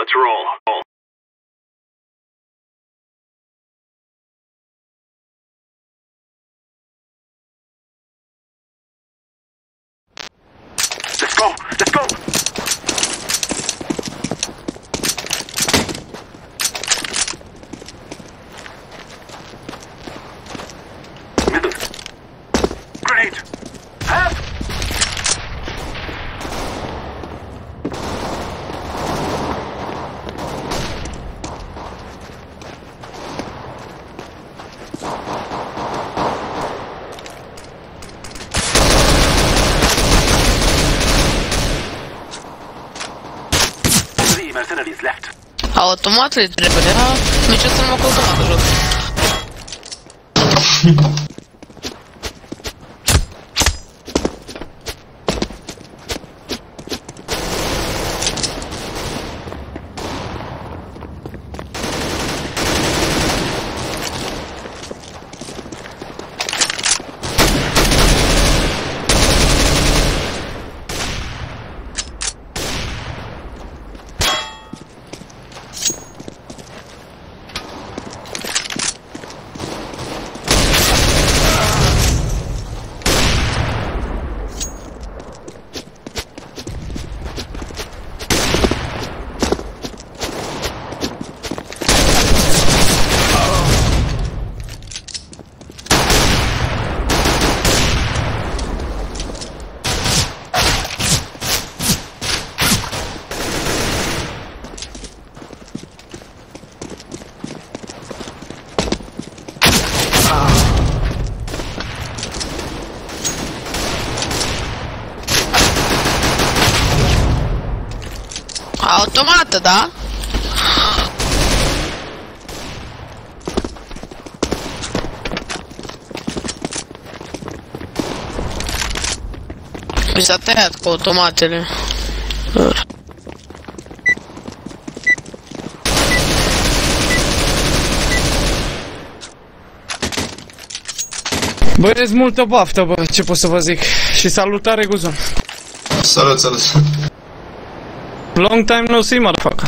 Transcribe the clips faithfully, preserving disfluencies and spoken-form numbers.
Let's roll. Let's go! Let's go! Middle. Grenade! Half! Mercenaries left. Automatele trebuie, da? Nici o să nu mă cu automatul joc. Automată, da? Mi s-a tăiat cu automatele. Băieți, multă baftă, bă, ce pot să vă zic. Și salutare, Guzon. Salut, salut. Long time no see, motherfucker.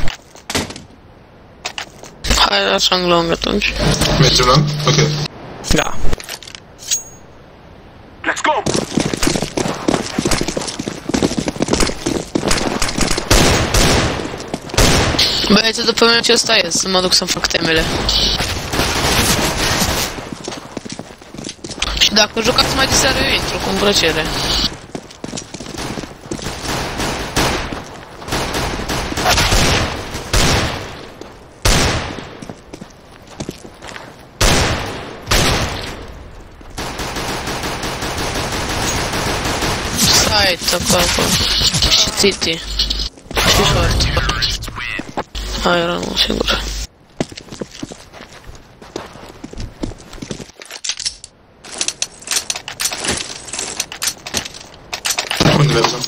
Hai, așa în long atunci. Mergem long? Ok. Da. Let's go! Băieți, după mine ce ăsta e, să mă duc să-mi fac temele. Și dacă jucați mai deseară, eu intru cu îmbrăcere. Site, acolo, acolo. Și City. Și short. Hai, era unul singur. Unde mergem?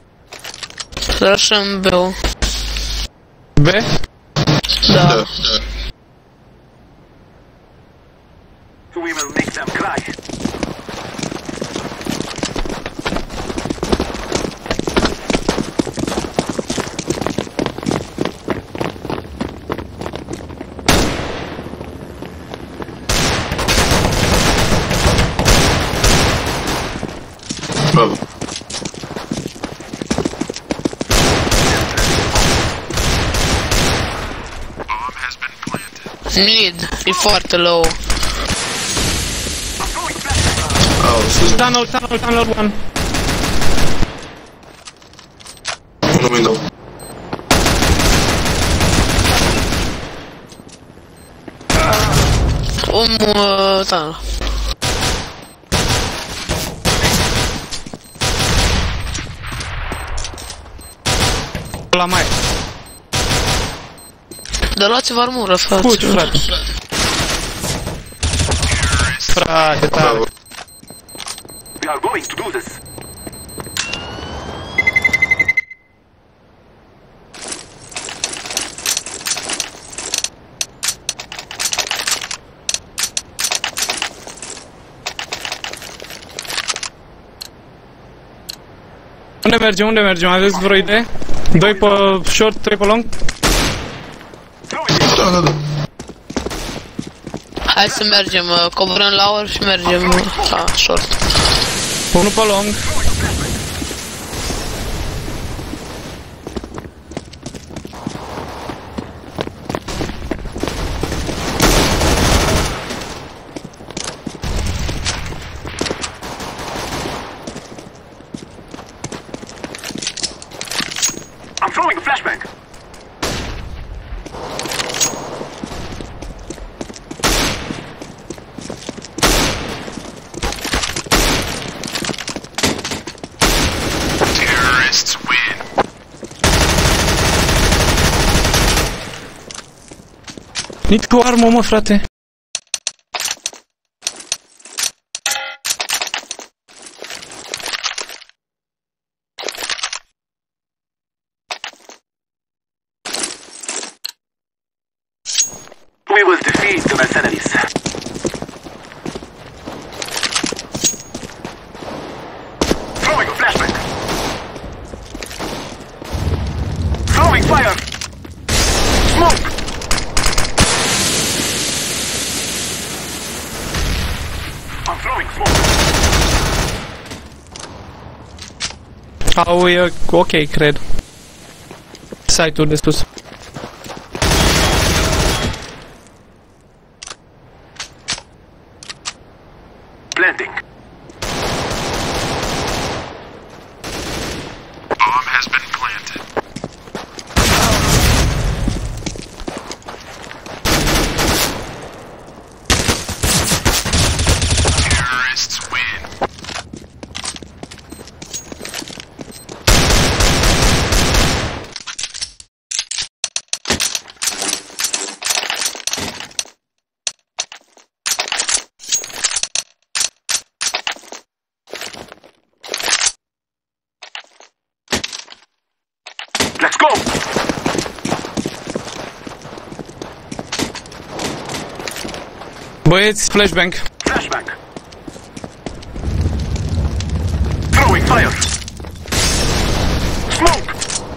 Rushăm B-ul. B? Da. Da. We will make them cry. Bravo. Mid, e foarte low. Au, scuze. Tunnel, tunnel, tunnel one. Unul window. Omul, tunnel. La mai. Dar luați-vă armură, frate. Puci, frate. Frate, tare. Bravo. We are going to do this. Unde mergem, unde mergem? Aveți vreo idee? Doi pe short, trei pe long? Da, da, da. Hai să mergem, uh, coborâm la ori și mergem uh, la short. Unul pe long. I'm throwing a flashbang. Terrorists win. Nici cu armă, mă, frate. We will defeat the mercenaries. Throwing a flashbang. Throwing fire. Smoke. I'm throwing smoke. Au, e ok, cred. Site-ul de sus. Planting. Bomb has been planted. Terrorists win. Let's go. Băieți, flashbang. Flashbang. Throwing fire. Smoke.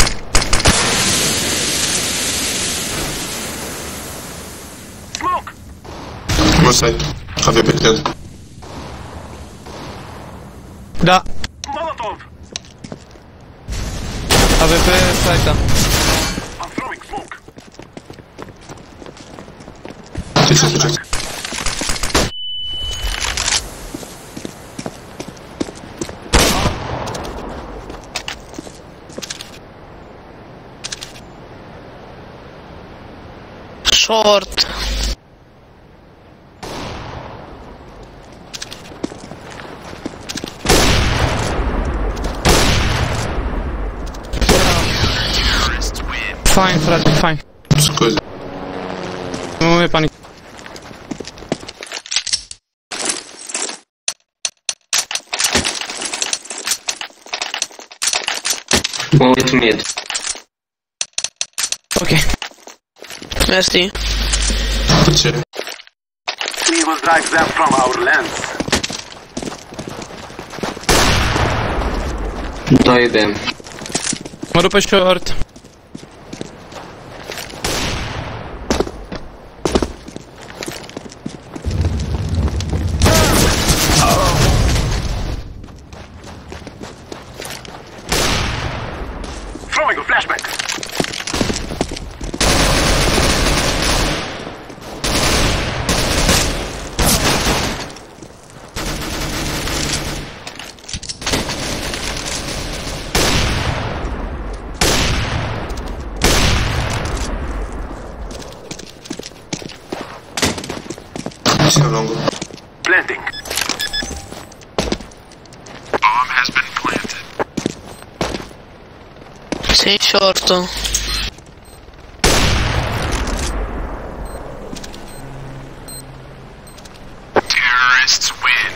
Smoke. Mă site. A V P, cred. Da, Molotov. A V P site-a. I'm throwing smoke. Ce se face? Short. Terrorists win. Fine, frate, fine. Scuze. Nu e panic. Mă uit mid. Ok. Mersi. Ce? We will drive them from our lands. doi B. Mă duc pe short. Throwing a flashbang. Ține longul. Planting. Bomb has been planted. Țin short-ul. Terrorists win.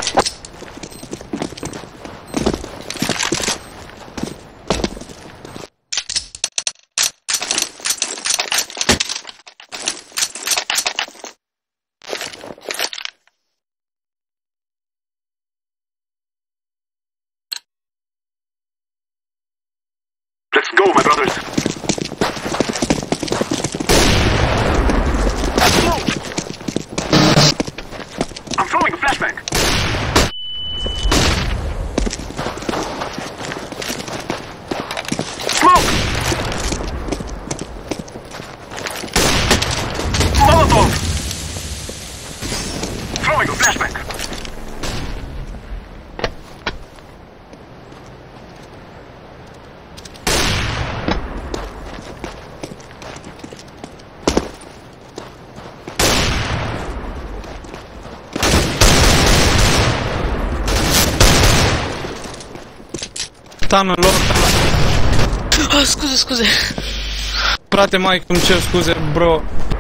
Let's go, my brothers. Tană, loc. Ah, scuze, scuze. Frate, mai îmi cer scuze, bro.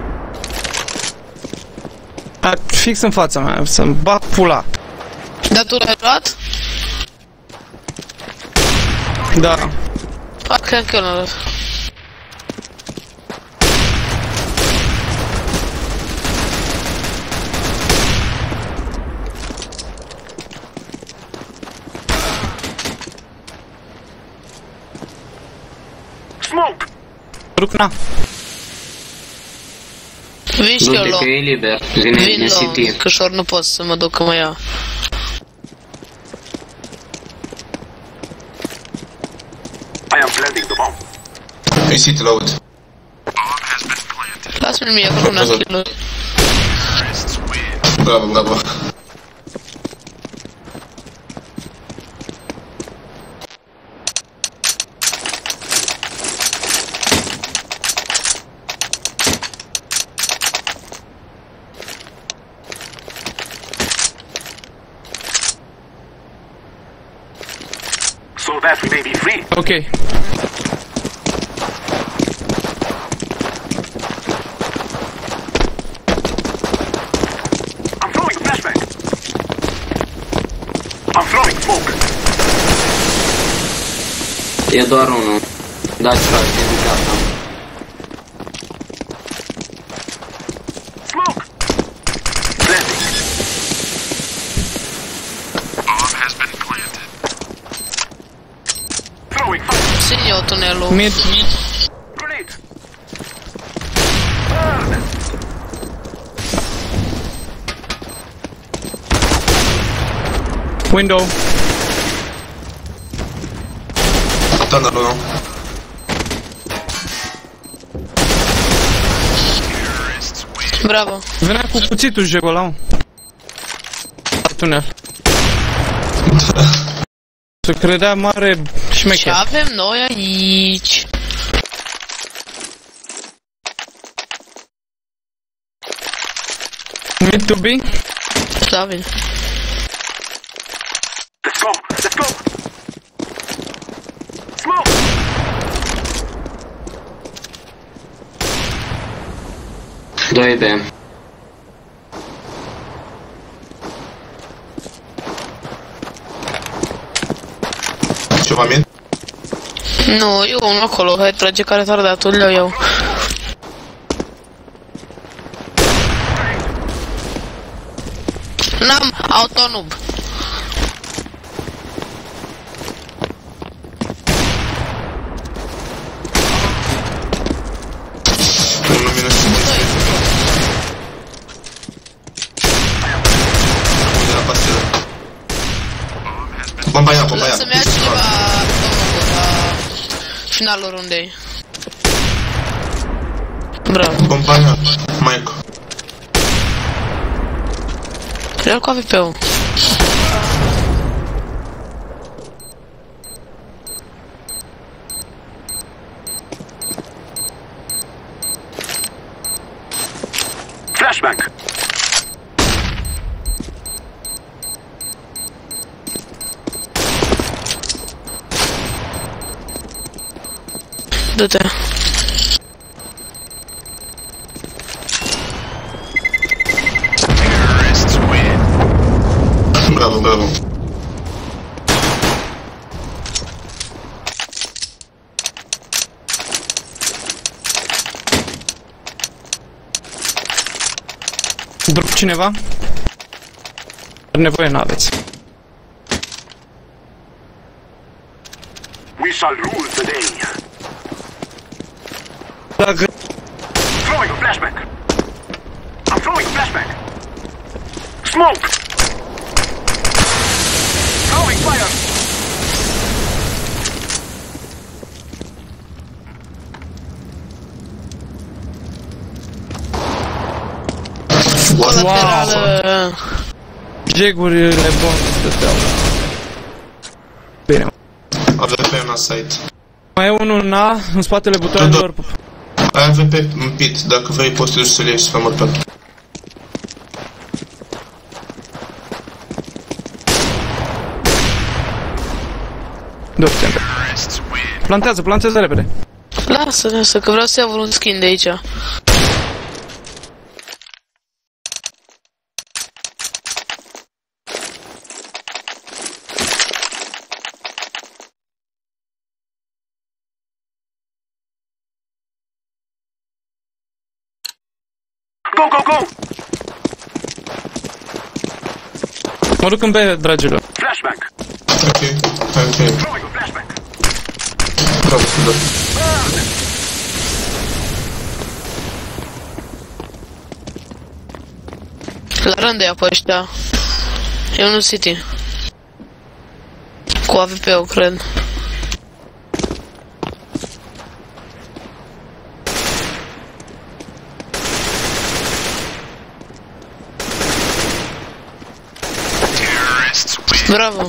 A, fix în fața mea, să-mi bag pula. Dar tu l-ai luat? Da. Ah, cred că eu l-am luat. Smoke! Rucna. Vin și eu Du-te luăm. că e liber. Vine Vin din luăm, City. că șor nu pot să mă duc că mă ia. I am planting the bomb. E City la aud. Bomb has been planted. Lasă-mi mie acolo una kill-uri. Terrorists win. Bravo, bravo. So that we may be free. Ok. I'm throwing a flashbang. I'm throwing smoke. E doar unul. Dați frate, din gata. Smoke! Planting. Bomb has been planted. Throwing fire. Țin eu tunelul. Mid. Grenade. Burn! Window. Tunnel unu. Terrorists win. Bravo. Venea cu cuțitul jegul ăla, mă. La tunel. Se credea mare Ce șmecher. avem noi aici? Mid to be. Da, vin. Let's go! Let's go! Smoke! doi B. Ceva mid? Nu, eu unul acolo, hai trage care retardatul, le iau. N-am autonub. Unul minus cinci. Unde la pastilă. Bomba ia, bomba ia. Să-mi ia cineva autonubul la finalul rundei. Bravo. Bomba ia. Mike. Vreau cu A V P-ul. Flashbang! Du-te. Terrorists win. Bravo, bravo. Drop cineva? Nevoie n-aveți. We shall rule the day. Dacă... Throwing a flashbang. I'm throwing a flashbang. Smoke! Throwing fire! Colaterală. Jegurile bune stăteau. Bine. A V P în site. Mai e unul în A, în spatele butoanelor. Ai A V P în pit, dacă vrei poți să duci să-l iei și să mă pentru. Du-te. Plantează, plantează repede. Lasă, lasă, că vreau să iau un skin de aici. Go, go, go! Mă duc în B, dragilor. Flashbang! Ok, ok. Throwing a flashbang! Bravo, da. La rând ia pe ăștia. E unul City. Cu A V P-ul, cred. Terrorists win. Bravo.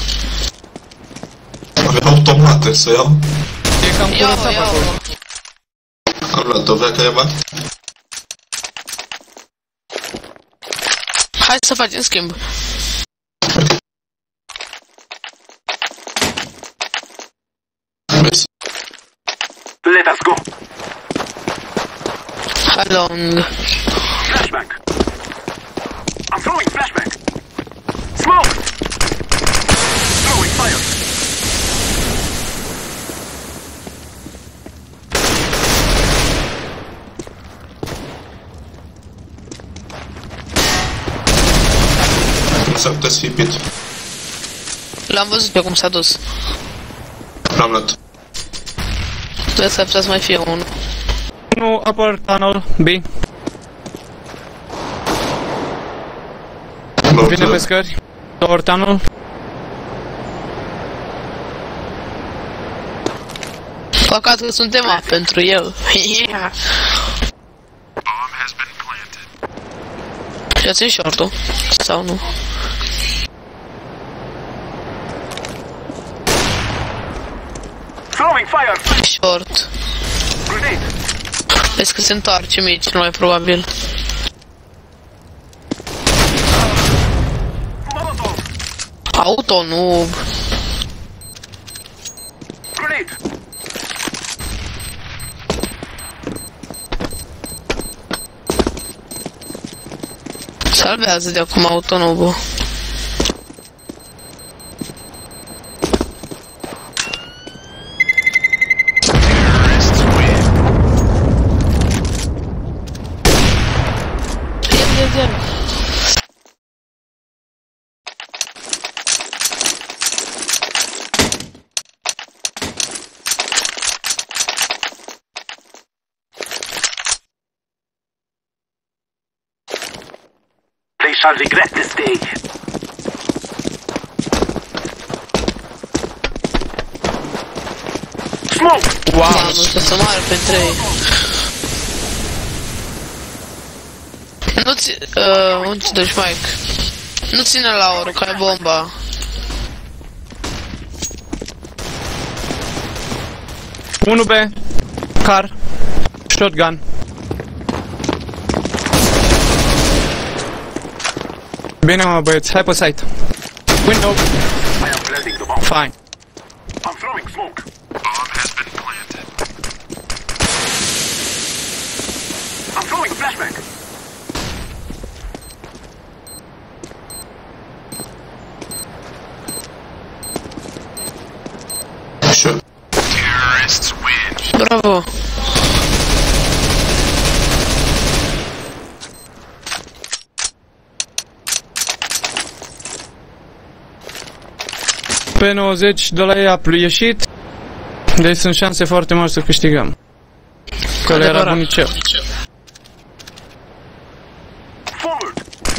Avea automate să iau. E cam Ia-o, curățat ia-o. acolo. Am luat-o, vrea careva? Hai să facem schimb. Mersi. Let us go! Hai long. Flashbang! I'm throwing flashbang! Smoke! Throwing fire! Nu s-ar putea să fie pit. L-am văzut pe cum s-a dus. L-am luat. Trebuie să putea să mai fie unul. Unu upper tunnel, B. Vine pe scări. Lower tunnel. Păcat că suntem A pentru el. Yeah. Bomb has been planted. Și ați short-ul? Sau nu? Throwing fire! Short. Grenade! Vezi că se întoarce mie, cel mai probabil. Molotov! Auto, nu. Grenade! Salvează de acum auto, nu, bă. Terrorists win. Ia, ia, ia. They shall regret this day. Smoke! Wow! Mamă, să se moară pentru ei. Nu ți... Uh, unde te duci, Mike? Nu ține la oro, că ai bomba. unu B. Car. Shotgun. Bine, mă, băieți, hai pe site. Window. I am planting the bomb. Fine. I'm throwing smoke. Bomb has been planted. I'm throwing a flashbang. Sure. Terrorists win. Bravo. Pe nouăzeci de la ea a ieșit. Deci sunt șanse foarte mari să câștigăm. Că le era Adevărat. bunicel. Forward!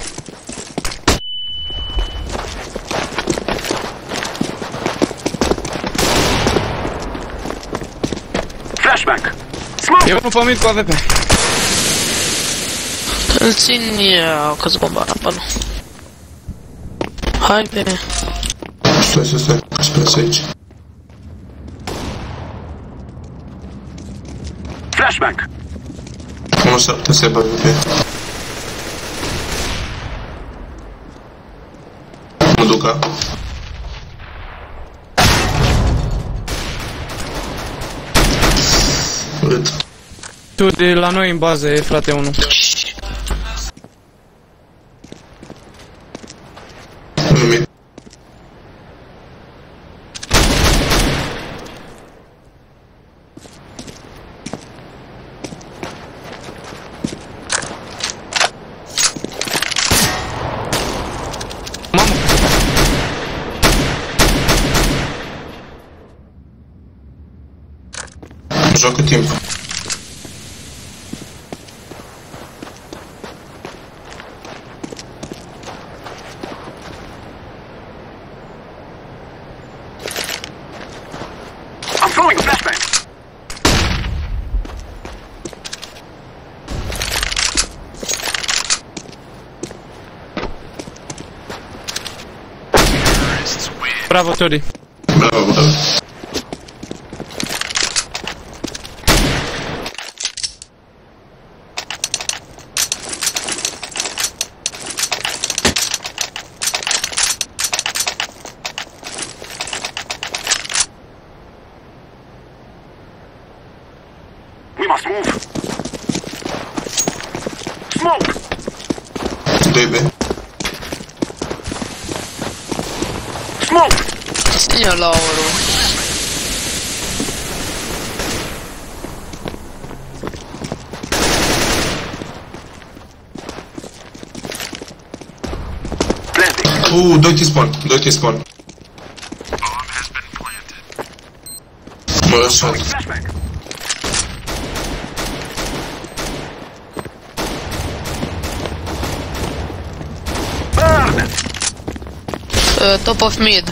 Flashbang! Smoke! E unul pe mid cu A V P. Îl țin eu, că-ți bomba la nu. Hai pe... Stai, stai, stai. Sper aici. Flashbang! Nu s-ar putea să aibă pe. Mă duc, a? Urât. Tu de la noi în bază e frate unu. Numit. Mamă, Joacă timp. I'm throwing a flashbang. Terrorists win. bravo Tori. Bravo, bravo. We must move. Smoke! doi B. Smoke! Ține la oro. Planting. Uuu, doi T-spawn, doi T-spawn. Bomb has been planted. Mă lăsat. Flashbang. Burn! Uh, top of mid.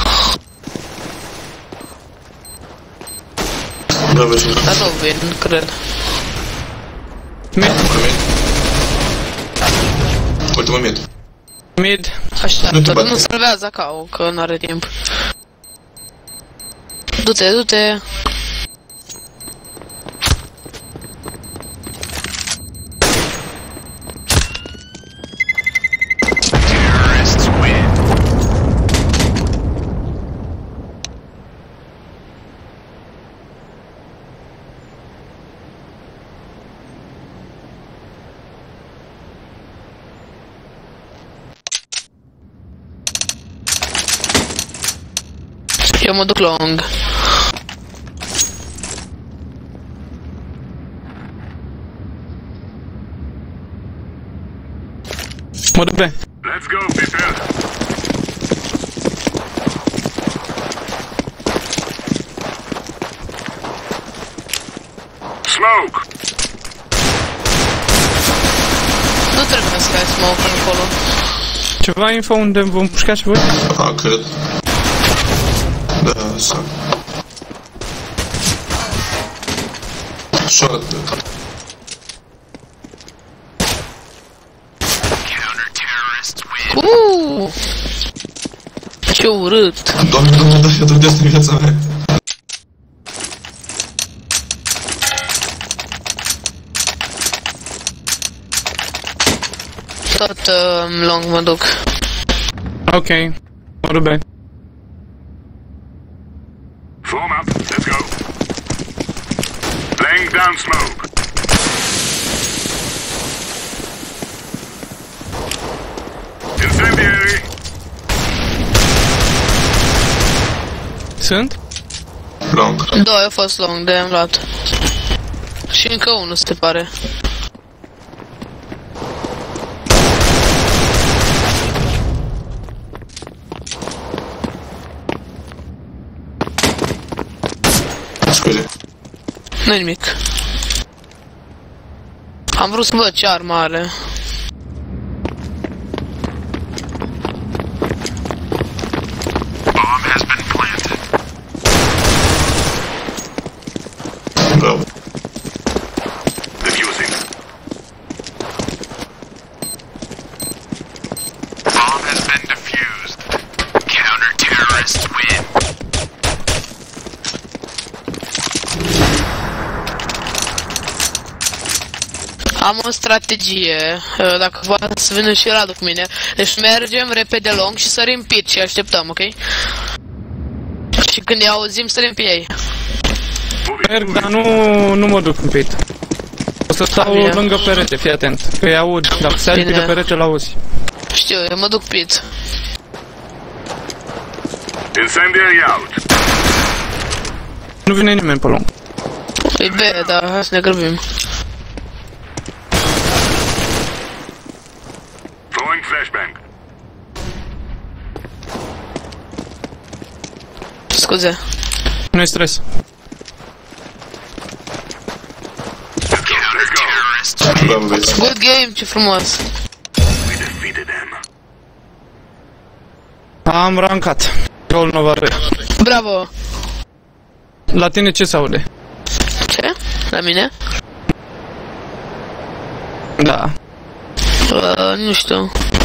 Bravo, și Dar nu vin, cred. Mid, Mid. Ultimul mid. mid. Nu te Așteaptă, bate. nu salvează acau, că n-are timp. Du-te, du-te. Terrorists win. Eu mă duc long. Mă duc B. Let's go, people. Smoke! Nu trebuie să ai smoke acolo. Ceva info unde vom pușca și voi? A, cred. Da, să. Short. Counter-terrorists win. Uuuu! Ce urât! Doamne, doamne, da, eu trădesc în viața mea. Tot uh, long mă duc. Ok, mă duc B. Form up. Let's go. Laying down smoke. Incendiary. Sunt? Long. Doi a fost long, de am luat. Și încă unul, se pare. Scuze. Nu-i nimic. Am vrut să văd ce armă are. Bomb has been planted. Bravo. Diffusing. Bomb has been defused. Counter-terrorists win. Am o strategie, uh, dacă vă să vină și Radu cu mine. Deci mergem repede long și sărim pit și așteptăm, ok? Și când ne auzim, sărim pe ei. Merg, dar nu, nu mă duc în pit. O să stau Bine. lângă perete, fii atent. Că îi aud, dacă se Bine. de perete, l-auzi. Știu, eu mă duc pit. Incendiary out. Nu vine nimeni pe lung. E B, dar hai să ne grăbim. Throwing flashbang. Scuze. Nu-i stres. Counter-terrorists win. Bă, băieți. Good game, ce frumos. We defeated them. Am rancat. Gol Novare. Bravo. La tine ce se aude? Ce? La mine? Da. Uh, nu știu.